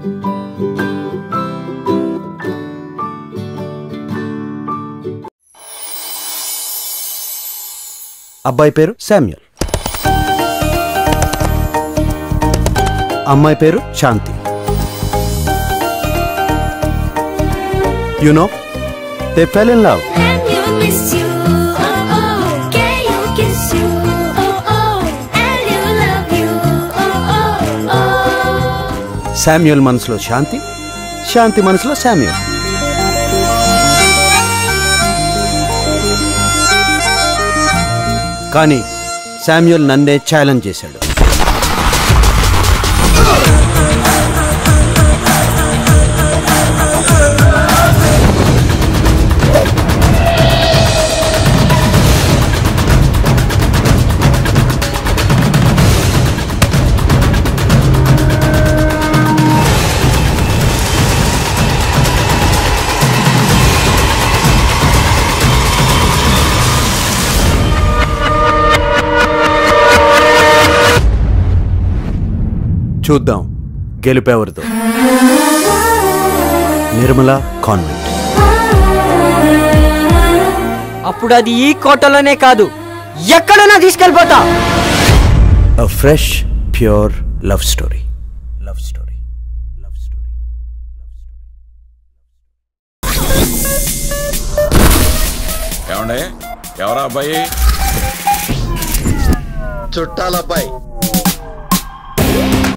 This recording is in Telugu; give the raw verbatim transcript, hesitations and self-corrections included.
అబ్బాయి పేరు శామ్యూల్, అమ్మాయి పేరు Shanti. You know, they fell in love. Samuel మనసులో శాంతి, శాంతి మనసులో శామ్యూల్. కానీ శామ్యూల్ నన్నే ఛాలెంజ్ చేశాడు. చూద్దాం గెలుపెవరిదో. నిర్మలా కాన్వెంట్. అప్పుడు అది ఈ కోటలోనే కాదు, ఎక్కడైనా తీసుకెళ్ళిపోతా. A fresh, pure love story. Love story. Love story. ఏమండే ఎవరా అబ్బాయి? చుట్టాల అబ్బాయి.